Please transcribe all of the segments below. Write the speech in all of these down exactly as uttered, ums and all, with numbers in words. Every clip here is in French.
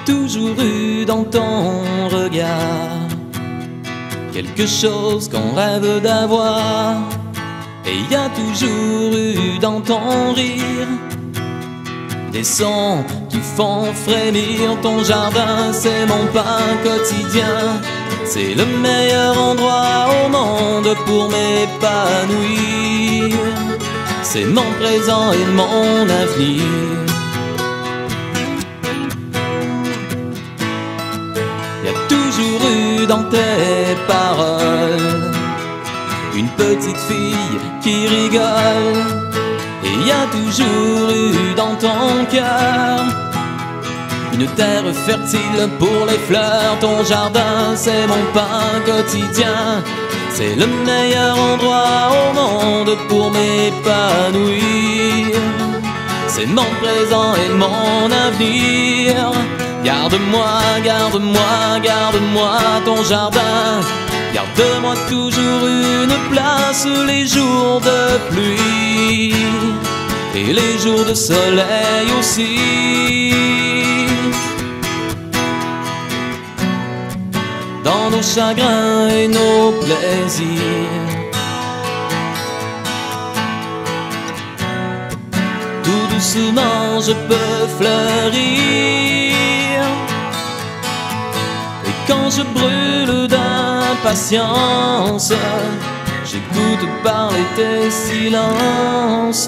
toujours eu dans ton regard quelque chose qu'on rêve d'avoir, et il y a toujours eu dans ton rire des sons qui font frémir. Ton jardin, c'est mon pain quotidien, c'est le meilleur endroit au monde pour m'épanouir. C'est mon présent et mon avenir. Il y a toujours eu dans tes paroles une petite fille qui rigole, et il y a toujours eu dans ton cœur une terre fertile pour les fleurs. Ton jardin, c'est mon pain quotidien, c'est le meilleur endroit au monde pour m'épanouir. C'est mon présent et mon avenir. Garde-moi, garde-moi, garde-moi ton jardin. Garde-moi toujours une place les jours de pluie et les jours de soleil aussi. Dans nos chagrins et nos plaisirs, tout doucement je peux fleurir. Et quand je brûle d'impatience, j'écoute parler tes silences.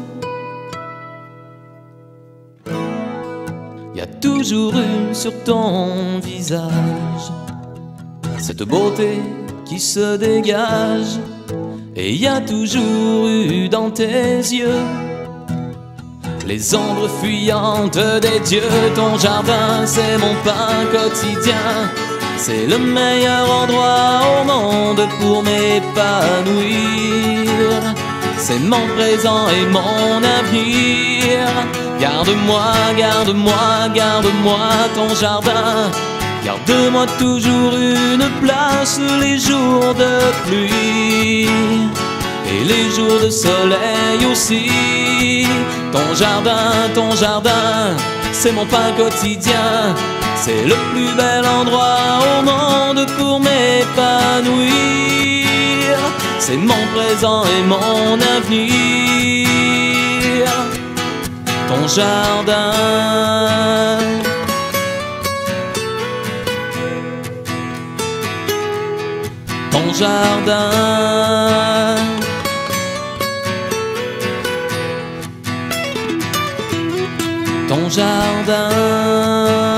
Il y a toujours eu sur ton visage cette beauté qui se dégage, et il y a toujours eu dans tes yeux les ombres fuyantes des dieux. Ton jardin, c'est mon pain quotidien, c'est le meilleur endroit au monde pour m'épanouir. C'est mon présent et mon avenir. Garde-moi, garde-moi, garde-moi ton jardin. Garde-moi toujours une place les jours de pluie et les jours de soleil aussi. Ton jardin, ton jardin, c'est mon pain quotidien, c'est le plus bel endroit au monde pour m'épanouir. C'est mon présent et mon avenir. Ton jardin, ton jardin, ton jardin.